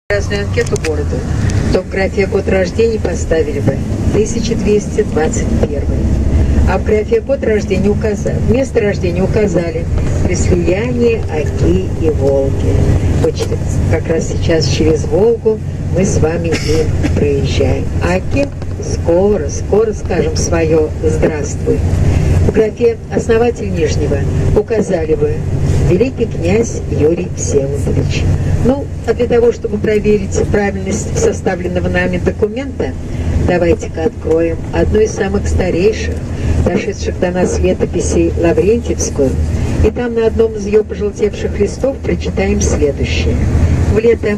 разную анкету городу, то в графе год рождения поставили бы 1221. А в графе год рождения место рождения указали при слиянии Оки и Волги. Вот как раз сейчас через Волгу мы с вами и проезжаем. Оке скоро скажем свое «здравствуй». В графе «Основатель Нижнего» указали бы великий князь Юрий Всеволодович. Ну, а для того, чтобы проверить правильность составленного нами документа, давайте-ка откроем одну из самых старейших, дошедших до нас летописей Лаврентьевскую, и там на одном из ее пожелтевших листов прочитаем следующее. В лето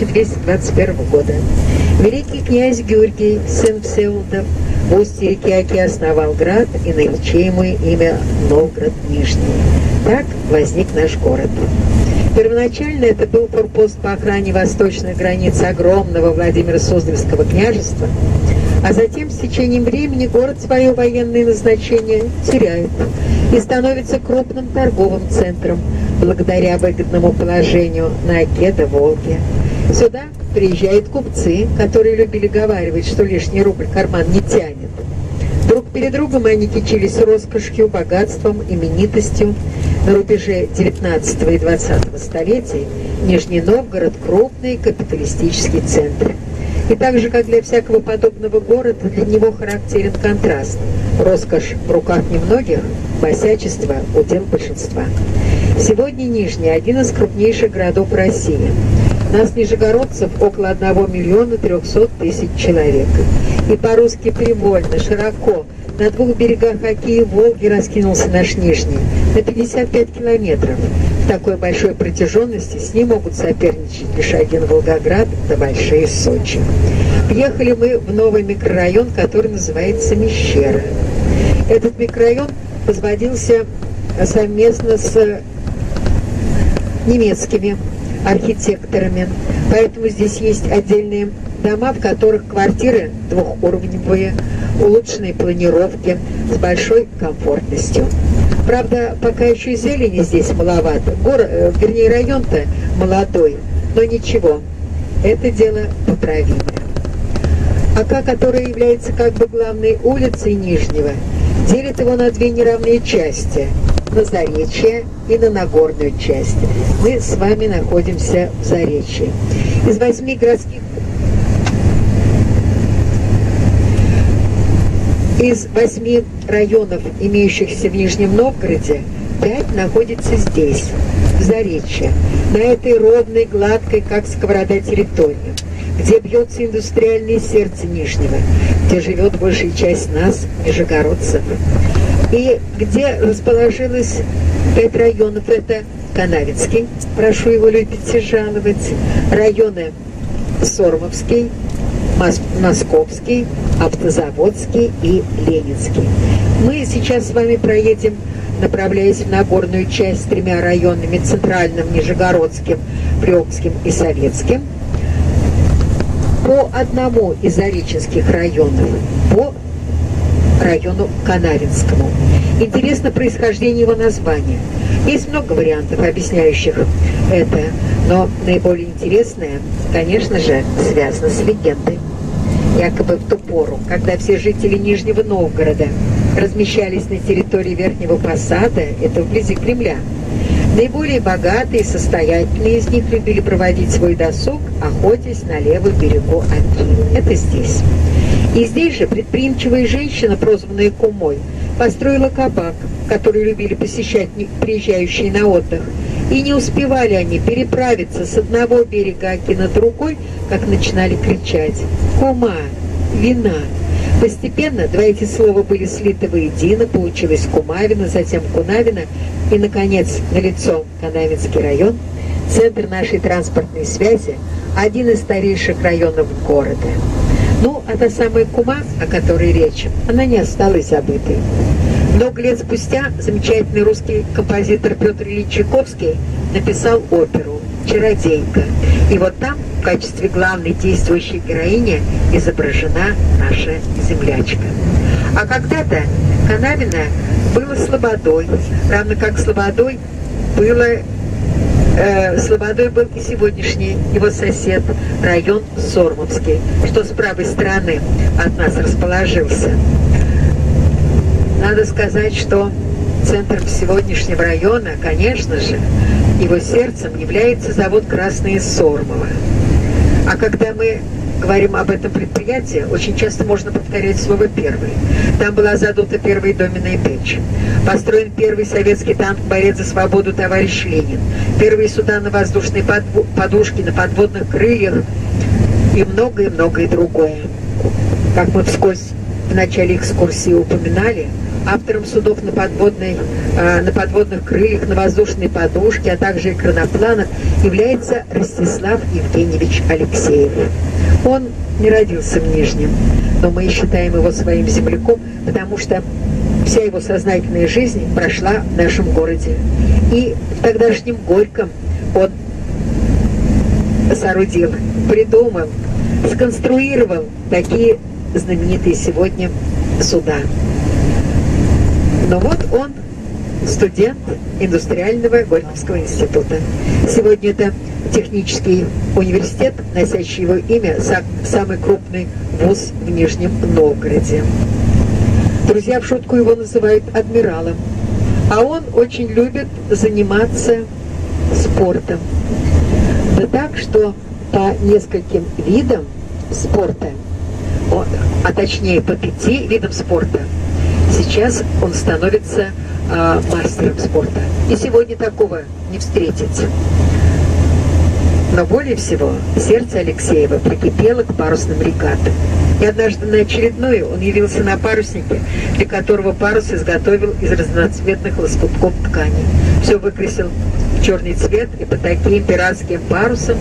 1221 года великий князь Георгий, сын Всеволодов, в устье реки Оки основал град и нарече ему имя Новгород Нижний. Так возник наш город. Первоначально это был форпост по охране восточных границ огромного Владимиро-Суздальского княжества, а затем с течением времени город свое военное назначение теряет и становится крупным торговым центром благодаря выгодному положению на Оке до Волги. Сюда приезжают купцы, которые любили говаривать, что лишний рубль карман не тянет. Друг перед другом они кичились роскошью, богатством, именитостью. На рубеже 19 и 20 столетий Нижний Новгород – крупный капиталистический центр. И так же, как для всякого подобного города, для него характерен контраст. Роскошь в руках немногих, босячество – удел большинства. Сегодня Нижний – один из крупнейших городов России. Нас, нижегородцев, около 1 миллиона 300 тысяч человек. И по-русски привольно, широко, на двух берегах Оки и Волги раскинулся наш Нижний, на 55 километров. В такой большой протяженности с ним могут соперничать лишь один Волгоград да большие Сочи. Въехали мы в новый микрорайон, который называется Мещера. Этот микрорайон возводился совместно с немецкими архитекторами, поэтому здесь есть отдельные дома, в которых квартиры двухуровневые, улучшенные планировки, с большой комфортностью. Правда, пока еще зелени здесь маловато, район-то молодой, но ничего, это дело поправимое. Ока, которая является как бы главной улицей Нижнего, делит его на две неравные части – на Заречье и на Нагорную часть. Мы с вами находимся в Заречье. Из 8 районов, имеющихся в Нижнем Новгороде, 5 находится здесь, в Заречье, на этой ровной, гладкой, как сковорода, территории, где бьется индустриальное сердце Нижнего, где живет большая часть нас, нижегородцев. И где расположилось 5 районов, это Канавинский, прошу его любить и жаловать, районы Сормовский, Московский, Автозаводский и Ленинский. Мы сейчас с вами проедем, направляясь в Нагорную часть, с 3 районами: Центральным, Нижегородским, Приокским и Советским, по одному из зареченских районов, по району Канавинскому. Интересно происхождение его названия. Есть много вариантов, объясняющих это, но наиболее интересное, конечно же, связано с легендой. Якобы в ту пору, когда все жители Нижнего Новгорода размещались на территории Верхнего Посада, это вблизи Кремля, наиболее богатые и состоятельные из них любили проводить свой досуг, охотясь на левом берегу Оки. Это здесь. И здесь же предприимчивая женщина, прозванная Кумой, построила кабак, который любили посещать приезжающие на отдых. И не успевали они переправиться с одного берега Оки на другой, как начинали кричать: «Кума! Вина!». Постепенно два эти слова были слиты воедино, получилось Кумавино, затем Кунавино, и, наконец, налицо Канавинский район, центр нашей транспортной связи, один из старейших районов города. Ну, а та самая Кума, о которой речь, она не осталась забытой. Много лет спустя замечательный русский композитор Петр Ильич Чайковский написал оперу «Чародейка». И вот там в качестве главной действующей героини изображена наша землячка. А когда-то Канавино было слободой, равно как слободой было слободой был и сегодняшний его сосед, район Сормовский, что с правой стороны от нас расположился. Надо сказать, что центром сегодняшнего района, конечно же, его сердцем является завод «Красные Сормово». А когда мы говорим об этом предприятии, очень часто можно повторять слово «первый». Там была задута первая доменная печь. Построен первый советский танк-борец за свободу товарищ Ленин. Первые суда на воздушной подушке, на подводных крыльях и многое-многое другое. Как мы вскользь в начале экскурсии упоминали, автором судов на подводных крыльях, на воздушной подушке, а также экранопланах является Ростислав Евгеньевич Алексеев. Он не родился в Нижнем, но мы считаем его своим земляком, потому что вся его сознательная жизнь прошла в нашем городе. И в тогдашнем Горьком он соорудил, придумал, сконструировал такие знаменитые сегодня суда. Но вот он студент индустриального Горьковского института. Сегодня это технический университет, носящий его имя, самый крупный вуз в Нижнем Новгороде. Друзья в шутку его называют адмиралом. А он очень любит заниматься спортом. Да так, что по нескольким видам спорта, а точнее по 5 видам спорта, сейчас он становится мастером спорта. И сегодня такого не встретить. Но более всего сердце Алексеева прикипело к парусным регатам. И однажды на очередную он явился на паруснике, для которого парус изготовил из разноцветных лоскутков ткани. Все выкрасил в черный цвет и по таким пиратским парусам.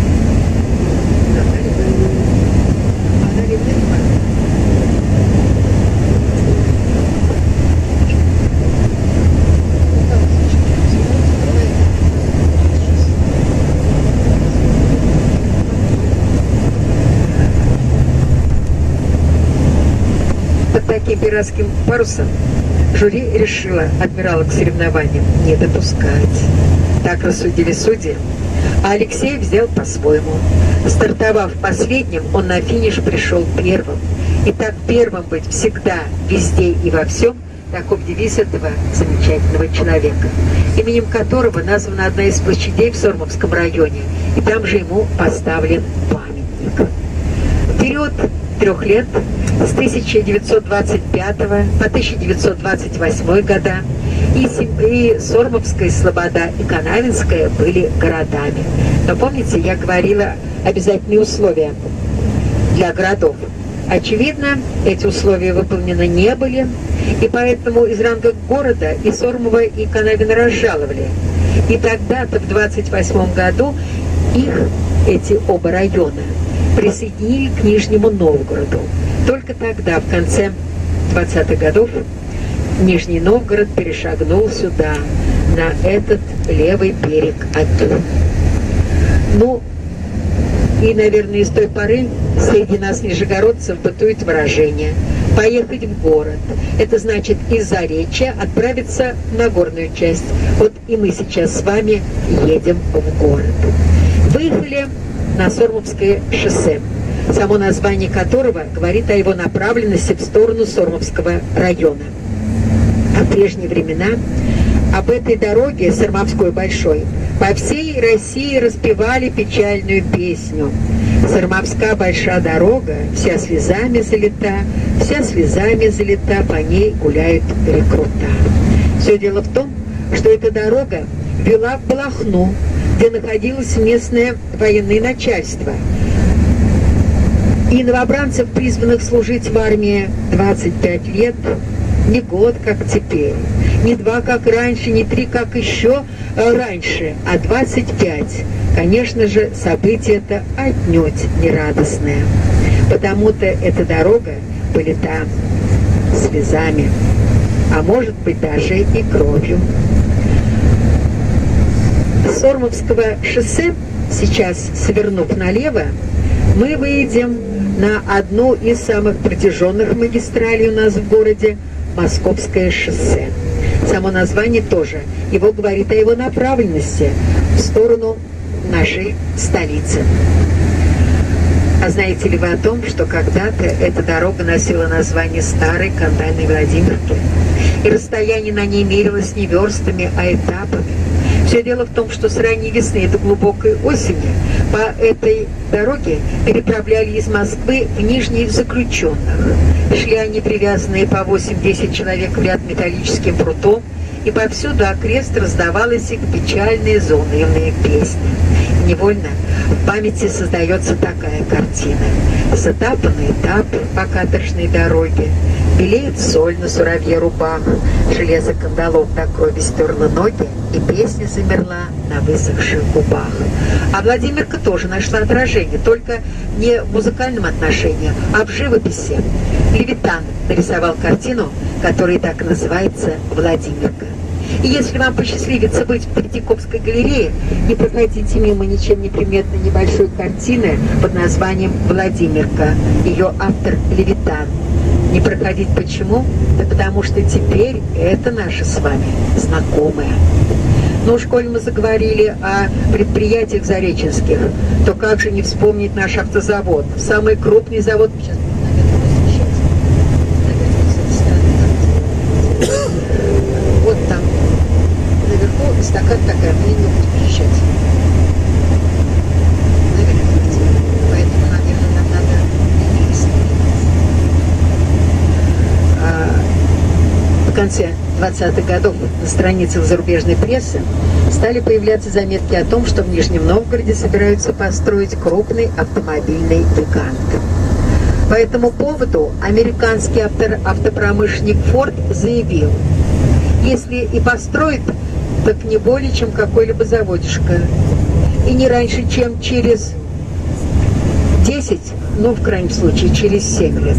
Таким пиратским парусом жюри решило адмирала к соревнованиям не допускать. Так рассудили судьи. А Алексей взял по-своему. Стартовав последним, он на финиш пришел первым. И так первым быть всегда, везде и во всем — таков девиз этого замечательного человека, именем которого названа одна из площадей в Сормовском районе, и там же ему поставлен памятник. В период 3 лет с 1925 по 1928 года и Сормовская Слобода, и Канавинская были городами. Но помните, я говорила обязательные условия для городов. Очевидно, эти условия выполнены не были, и поэтому из ранга города и Сормово, и Канавино разжаловали. И тогда-то, в 1928 году, эти оба района присоединили к Нижнему Новгороду. Только тогда, в конце 20-х годов, Нижний Новгород перешагнул сюда, на этот левый берег Оки. Ну, и, наверное, с той поры среди нас, нижегородцев, бытует выражение «поехать в город». Это значит из Заречья отправиться на горную часть. Вот и мы сейчас с вами едем в город. Выехали на Сормовское шоссе, само название которого говорит о его направленности в сторону Сормовского района. А в прежние времена об этой дороге, Сормовской большой, по всей России распевали печальную песню. Сормовская большая дорога, вся слезами залита, по ней гуляет рекрута. Все дело в том, что эта дорога вела в Балахну, где находилось местное военное начальство. И новобранцев, призванных служить в армии 25 лет, не год, как теперь, не 2, как раньше, не 3, как еще раньше, а 25. Конечно же, событие это отнюдь не радостное, потому-то эта дорога полита слезами, а может быть даже и кровью. С Сормовского шоссе, сейчас свернув налево, мы выйдем на одну из самых протяженных магистралей у нас в городе — Московское шоссе. Само название тоже. Его говорит о его направленности в сторону нашей столицы. А знаете ли вы о том, что когда-то эта дорога носила название Старой Кандальной Владимирки? И расстояние на ней мерилось не верстами, а этапами. Все дело в том, что с ранней весны до глубокой осени по этой дороге переправляли из Москвы в Нижних заключенных. Шли они, привязанные по 8-10 человек в ряд металлическим прутом, и повсюду окрест раздавалась их печальная заунывная песня. Невольно в памяти создается такая картина. С этапа на этап по каторжной дороге белеет соль на суровье рубах, железо кандалов до крови стерло ноги, и песня замерла на высохших губах. А Владимирка тоже нашла отражение, только не в музыкальном отношении, а в живописи. Левитан нарисовал картину, которая так называется «Владимирка». И если вам посчастливится быть в Третьяковской галерее, не проходите мимо ничем не приметной небольшой картины под названием «Владимирка». Ее автор Левитан. Не проходить почему? Да потому что теперь это наша с вами знакомая. Но уж коль мы заговорили о предприятиях зареченских, то как же не вспомнить наш автозавод? Самый крупный завод... Вот там, наверху, эстакада такая, мы не будем приезжать. Поэтому, наверное, нам надо в конце 20-х годов на страницах зарубежной прессы стали появляться заметки о том, что в Нижнем Новгороде собираются построить крупный автомобильный гигант. По этому поводу американский автопромышленник Ford заявил: если и построит, так не более, чем какой-либо заводишко. И не раньше, чем через 10, ну, в крайнем случае, через 7 лет.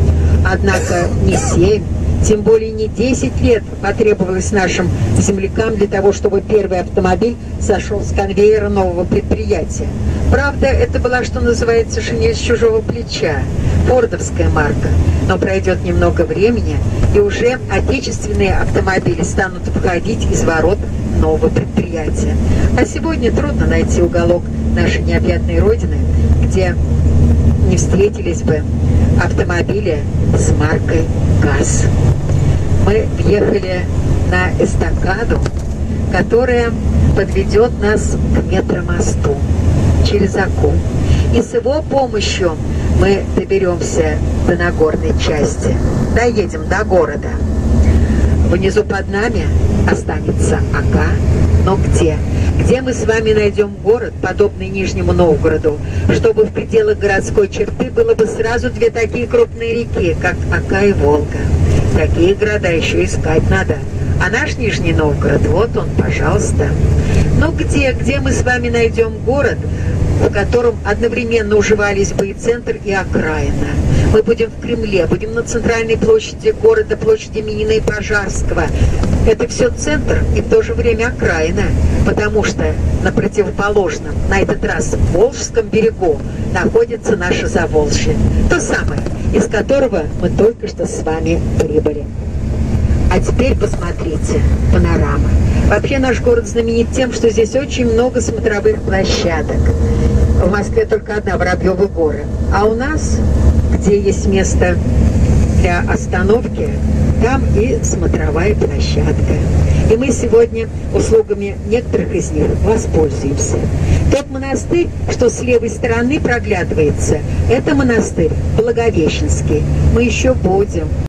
Однако не 7, тем более не 10 лет потребовалось нашим землякам для того, чтобы первый автомобиль сошел с конвейера нового предприятия. Правда, это была, что называется, шинель с чужого плеча, фордовская марка. Но пройдет немного времени, и уже отечественные автомобили станут входить из ворот нового предприятия. А сегодня трудно найти уголок нашей необъятной родины, где не встретились бы автомобили с маркой ГАЗ. Мы въехали на эстакаду, которая подведет нас к метромосту через Аку. И с его помощью мы доберемся до Нагорной части, доедем до города. Внизу под нами останется Ака, но где? Где мы с вами найдем город, подобный Нижнему Новгороду, чтобы в пределах городской черты было бы сразу две такие крупные реки, как Ака и Волга? Такие города еще искать надо. А наш Нижний Новгород, вот он, пожалуйста. Но где мы с вами найдем город, в котором одновременно уживались бы и центр, и окраина? Мы будем в Кремле, будем на центральной площади города, площади Минина и Пожарского. Это все центр и в то же время окраина, потому что на противоположном, на этот раз Волжском берегу, находится наше Заволжье, то самое, из которого мы только что с вами прибыли. А теперь посмотрите, панорама. Вообще наш город знаменит тем, что здесь очень много смотровых площадок. В Москве только одна, Воробьевы горы. А у нас, где есть место для остановки, там и смотровая площадка. И мы сегодня услугами некоторых из них воспользуемся. Тот монастырь, что с левой стороны проглядывается, это монастырь Благовещенский. Мы еще будем